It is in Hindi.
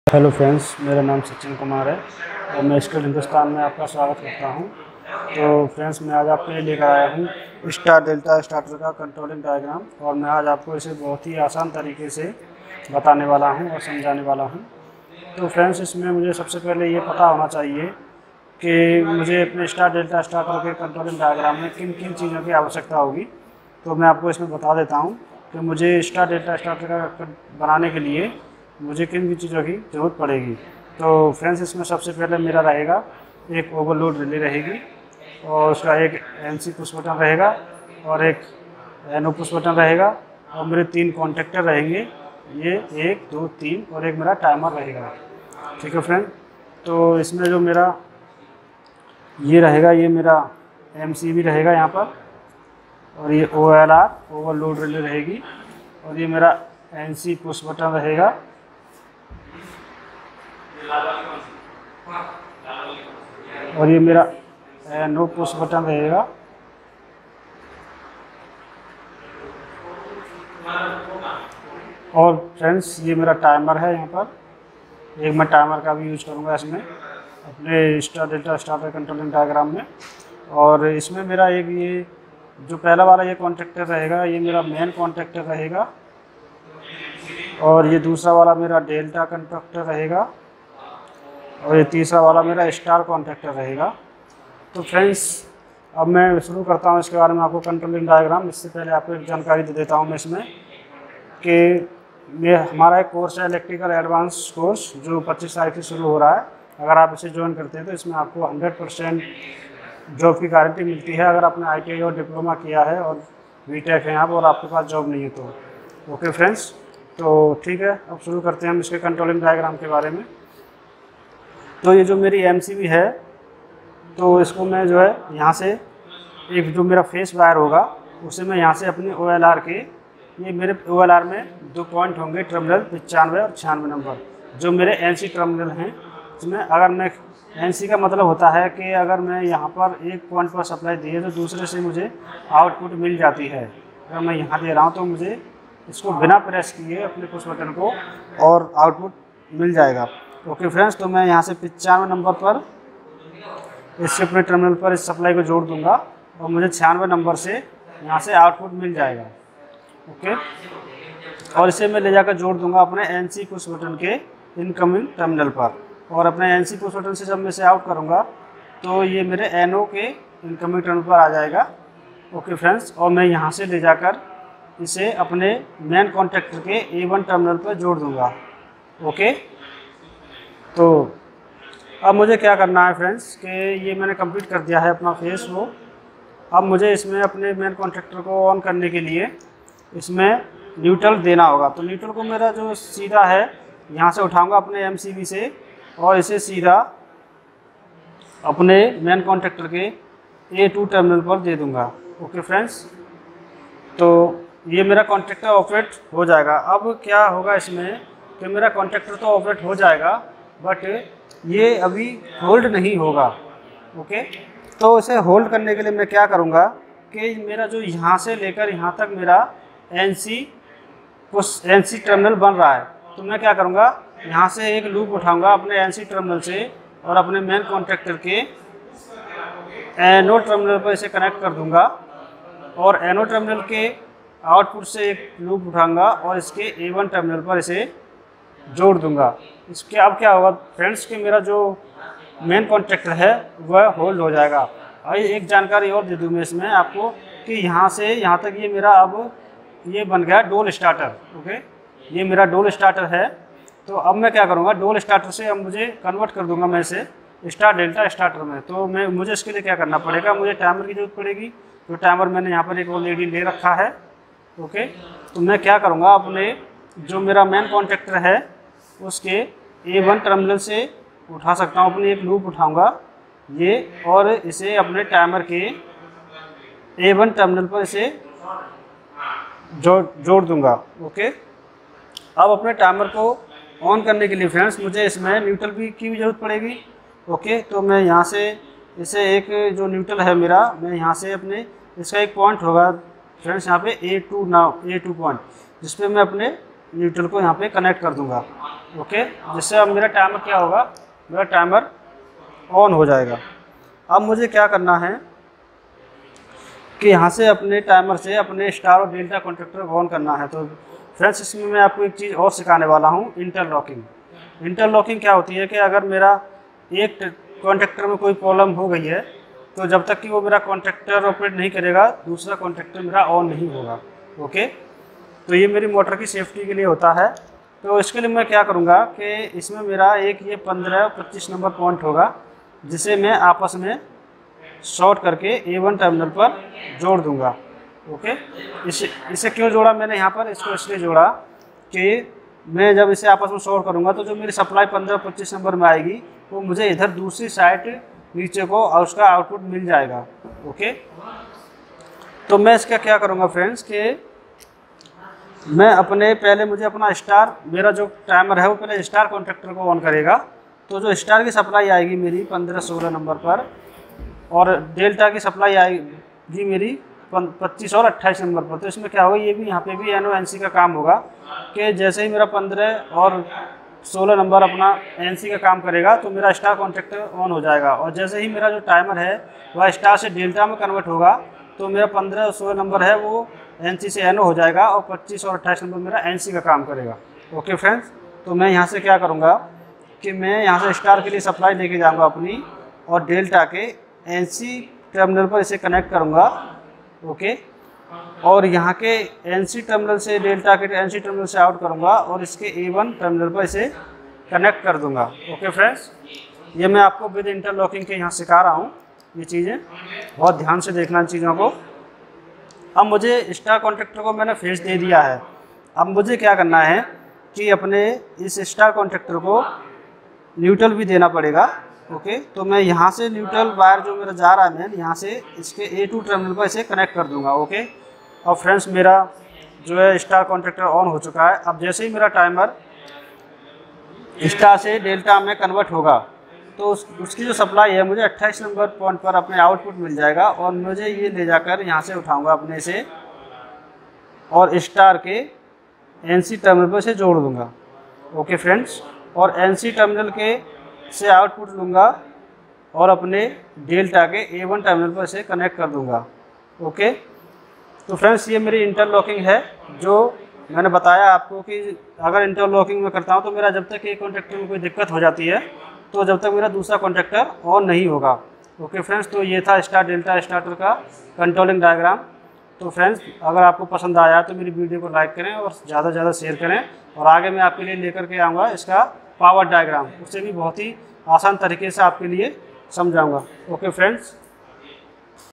हेलो फ्रेंड्स, मेरा नाम सचिन कुमार है और मैं स्किल हिंदुस्तान में आपका स्वागत करता हूं। तो फ्रेंड्स, मैं आज आपके लिए लेकर आया हूं स्टार डेल्टा स्टार्टर का कंट्रोलिंग डायग्राम और मैं आज आपको इसे बहुत ही आसान तरीके से बताने वाला हूं और समझाने वाला हूं। तो फ्रेंड्स, इसमें मुझे सबसे पहले ये पता होना चाहिए कि मुझे अपने स्टार डेल्टा स्टार्टर के कंट्रोलिंग डायग्राम में किन किन चीज़ों की आवश्यकता होगी। तो मैं आपको इसमें बता देता हूँ कि मुझे स्टार डेल्टा स्टार्टर का बनाने के लिए मुझे किन किन चीज़ों की ज़रूरत पड़ेगी। तो फ्रेंड्स, इसमें सबसे पहले मेरा रहेगा एक ओवरलोड रिले रहेगी और उसका एक एनसी पुश बटन रहेगा और एक एनओ पुश बटन रहेगा और मेरे 3 कॉन्टेक्टर रहेंगे, ये 1 2 3 और एक मेरा टाइमर रहेगा। ठीक है फ्रेंड, तो इसमें जो मेरा ये रहेगा, ये मेरा एमसीबी रहेगा यहाँ पर और ये OLR ओवरलोड रिले रहेगी और ये मेरा एनसी पुश बटन रहेगा और ये मेरा नो पुश बटन रहेगा और फ्रेंड्स, ये मेरा टाइमर है। यहाँ पर एक मैं टाइमर का भी यूज करूँगा इसमें अपने star delta starter controlling diagram में। और इसमें मेरा एक ये जो पहला वाला ये कॉन्टेक्टर रहेगा, ये मेरा मेन कॉन्टेक्टर रहेगा और ये दूसरा वाला मेरा डेल्टा कॉन्टेक्टर रहेगा और ये तीसरा वाला मेरा स्टार कॉन्टेक्टर रहेगा। तो फ्रेंड्स, अब मैं शुरू करता हूँ इसके बारे में आपको कंट्रोलिंग डायग्राम। इससे पहले आपको एक जानकारी दे देता हूँ मैं इसमें कि हमारा एक कोर्स है इलेक्ट्रिकल एडवांस कोर्स जो 25 तारीख से शुरू हो रहा है। अगर आप इसे ज्वाइन करते हैं तो इसमें आपको 100% जॉब की गारंटी मिलती है अगर आपने ITI और डिप्लोमा किया है और BTech है आप और आपके पास जॉब नहीं है तो। ओके फ्रेंड्स, तो ठीक है, अब शुरू करते हैं हम इसके कंट्रोलिंग डायग्राम के बारे में। तो ये जो मेरी MCB है, तो इसको मैं जो है यहाँ से एक जो मेरा फेस वायर होगा उसे मैं यहाँ से अपने OLR के, ये मेरे OLR में 2 पॉइंट होंगे टर्मिनल 95 और 96 नंबर जो मेरे NC टर्मिनल हैं। इसमें अगर मैं NC का मतलब होता है कि अगर मैं यहाँ पर एक पॉइंट पर सप्लाई दिए तो दूसरे से मुझे आउटपुट मिल जाती है। अगर मैं यहाँ दे रहा हूँ तो मुझे इसको बिना प्रेस किए अपने पुश बटन को और आउटपुट मिल जाएगा। ओके फ्रेंड्स, तो मैं यहाँ से 95 नंबर पर इससे अपने टर्मिनल पर इस सप्लाई को जोड़ दूंगा और मुझे 96 नंबर से यहाँ से आउटपुट मिल जाएगा। ओके, और इसे मैं ले जाकर जोड़ दूंगा अपने NC पुश बटन के इनकमिंग टर्मिनल पर और अपने NC पुश बटन से जब मैं इसे आउट करूँगा तो ये मेरे NO के इनकमिंग टर्मिनल पर आ जाएगा। ओके फ्रेंड्स, और मैं यहाँ से ले जाकर इसे अपने मेन कॉन्टेक्टर के A1 टर्मिनल पर जोड़ दूँगा। ओके, तो अब मुझे क्या करना है फ्रेंड्स कि ये मैंने कंप्लीट कर दिया है अपना फेस वो। अब मुझे इसमें अपने मेन कॉन्टेक्टर को ऑन करने के लिए इसमें न्यूट्रल देना होगा। तो न्यूट्रल को मेरा जो सीधा है यहाँ से उठाऊंगा अपने MCB से और इसे सीधा अपने मेन कॉन्टेक्टर के A2 टर्मिनल पर दे दूँगा। ओके फ्रेंड्स, तो ये मेरा कॉन्टेक्टर ऑपरेट हो जाएगा। अब क्या होगा इसमें कि मेरा कॉन्टेक्टर तो ऑपरेट हो जाएगा बट ये अभी होल्ड नहीं होगा। ओके, तो इसे होल्ड करने के लिए मैं क्या करूँगा कि मेरा जो यहाँ से लेकर यहाँ तक मेरा NC टर्मिनल बन रहा है, तो मैं क्या करूँगा यहाँ से एक लूप उठाऊँगा अपने NC टर्मिनल से और अपने मेन कॉन्टेक्टर के NO टर्मिनल पर इसे कनेक्ट कर दूँगा और NO टर्मिनल के आउटपुट से एक लूप उठाऊँगा और इसके A1 टर्मिनल पर इसे जोड़ दूंगा। इसके अब क्या होगा फ्रेंड्स कि मेरा जो मेन कॉन्टेक्टर है वह होल्ड हो जाएगा। और एक जानकारी और दे दूँ मैं इसमें आपको कि यहाँ से यहाँ तक ये मेरा अब ये बन गया डोल स्टार्टर। ओके, ये मेरा डोल स्टार्टर है। तो अब मैं क्या करूँगा, डोल स्टार्टर से अब मुझे कन्वर्ट कर दूंगा मैं इसे स्टार डेल्टा स्टार्टर में। तो मुझे इसके लिए क्या करना पड़ेगा, मुझे टाइमर की जरूरत पड़ेगी। तो टाइमर मैंने यहाँ पर एक ऑलरेडी ले रखा है। ओके, तो मैं क्या करूँगा अपने जो मेरा मेन कॉन्टेक्टर है उसके A1 टर्मिनल से उठा सकता हूँ, अपनी एक लूप उठाऊंगा ये और इसे अपने टाइमर के A1 टर्मिनल पर इसे जोड़ दूंगा। ओके, अब अपने टाइमर को ऑन करने के लिए फ्रेंड्स मुझे इसमें न्यूट्रल की भी ज़रूरत पड़ेगी। ओके, तो मैं यहाँ से इसे एक जो न्यूट्रल है मेरा, मैं यहाँ से अपने इसका एक पॉइंट होगा फ्रेंड्स यहाँ पे A2 पॉइंट, जिस पे मैं अपने न्यूट्रल को यहाँ पे कनेक्ट कर दूंगा। ओके, जिससे अब मेरा टाइमर क्या होगा, मेरा टाइमर ऑन हो जाएगा। अब मुझे क्या करना है कि यहाँ से अपने टाइमर से अपने स्टार और डेल्टा कॉन्ट्रैक्टर को ऑन करना है। तो फ्रेंड्स इसमें मैं आपको एक चीज़ और सिखाने वाला हूँ, इंटरलॉकिंग। इंटरलॉकिंग क्या होती है कि अगर मेरा एक कॉन्ट्रैक्टर में कोई प्रॉब्लम हो गई है तो जब तक कि वो मेरा कॉन्ट्रैक्टर ऑपरेट नहीं करेगा दूसरा कॉन्ट्रैक्टर मेरा ऑन नहीं होगा। ओके, तो ये मेरी मोटर की सेफ्टी के लिए होता है। तो इसके लिए मैं क्या करूँगा कि इसमें मेरा एक ये 15-25 नंबर पॉइंट होगा जिसे मैं आपस में शॉर्ट करके A1 टर्मिनल पर जोड़ दूंगा। ओके, इसे क्यों जोड़ा मैंने यहाँ पर, इसको इसलिए जोड़ा कि मैं जब इसे आपस में शॉर्ट करूँगा तो जो मेरी सप्लाई 15-25 नंबर में आएगी वो मुझे इधर दूसरी साइड नीचे को और उसका आउटपुट मिल जाएगा। ओके, तो मैं इसका क्या करूँगा फ्रेंड्स कि मैं अपने पहले मुझे अपना स्टार, मेरा जो टाइमर है वो पहले स्टार कॉन्ट्रैक्टर को ऑन करेगा। तो जो स्टार की सप्लाई आएगी मेरी 15-16 नंबर पर और डेल्टा की सप्लाई आएगी मेरी 25 और 28 नंबर पर। तो इसमें क्या होगा, ये भी यहाँ पे भी NONC का काम होगा कि जैसे ही मेरा 15 और 16 नंबर अपना NC का काम करेगा तो मेरा स्टार कॉन्ट्रैक्टर ऑन हो जाएगा और जैसे ही मेरा जो टाइमर है वह स्टार से डेल्टा में कन्वर्ट होगा तो मेरा 15 और 16 नंबर है वो NC से NO हो जाएगा और 25 और 28 नंबर मेरा NC का काम करेगा। ओके फ्रेंड्स, तो मैं यहाँ से क्या करूँगा कि मैं यहाँ से स्टार के लिए सप्लाई लेके जाऊँगा अपनी और डेल्टा के NC टर्मिनल पर इसे कनेक्ट करूँगा। ओके, और यहाँ के NC टर्मिनल से डेल्टा के NC टर्मिनल से आउट करूँगा और इसके A1 टर्मिनल पर इसे कनेक्ट कर दूँगा। ओके फ्रेंड्स, ये मैं आपको विद इंटरलॉकिंग के यहाँ सिखा रहा हूँ, ये चीज़ें बहुत ध्यान से देखना इन चीज़ों को। अब मुझे स्टार कॉन्ट्रैक्टर को मैंने फेस दे दिया है, अब मुझे क्या करना है कि अपने इस स्टार कॉन्ट्रैक्टर को न्यूट्रल भी देना पड़ेगा। ओके, तो मैं यहाँ से न्यूट्रल वायर जो मेरा जा रहा है मैं यहाँ से इसके A2 टर्मिनल पर इसे कनेक्ट कर दूँगा। ओके, और फ्रेंड्स मेरा जो है स्टार कॉन्ट्रैक्टर ऑन हो चुका है। अब जैसे ही मेरा टाइमर स्टार से डेल्टा में कन्वर्ट होगा तो उसकी जो सप्लाई है मुझे 28 नंबर पॉइंट पर अपने आउटपुट मिल जाएगा और मुझे ये ले जाकर यहाँ से उठाऊँगा अपने से और स्टार के NC टर्मिनल पर इसे जोड़ दूँगा। ओके फ्रेंड्स, और NC टर्मिनल के से आउटपुट लूँगा और अपने डेल्टा के A1 टर्मिनल पर इसे कनेक्ट कर दूँगा। ओके, तो फ्रेंड्स ये मेरी इंटरलॉकिंग है जो मैंने बताया आपको कि अगर इंटरलॉकिंग में करता हूँ तो मेरा जब तक एक कॉन्ट्रैक्टर में कोई दिक्कत हो जाती है तो जब तक मेरा दूसरा कॉन्ट्रैक्टर ऑन नहीं होगा। ओके फ्रेंड्स, तो ये था स्टार डेल्टा स्टार्टर का कंट्रोलिंग डायग्राम। तो फ्रेंड्स अगर आपको पसंद आया तो मेरी वीडियो को लाइक करें और ज़्यादा से ज़्यादा शेयर करें और आगे मैं आपके लिए लेकर के आऊँगा इसका पावर डायग्राम, उससे भी बहुत ही आसान तरीके से आपके लिए समझाऊँगा। Okay friends.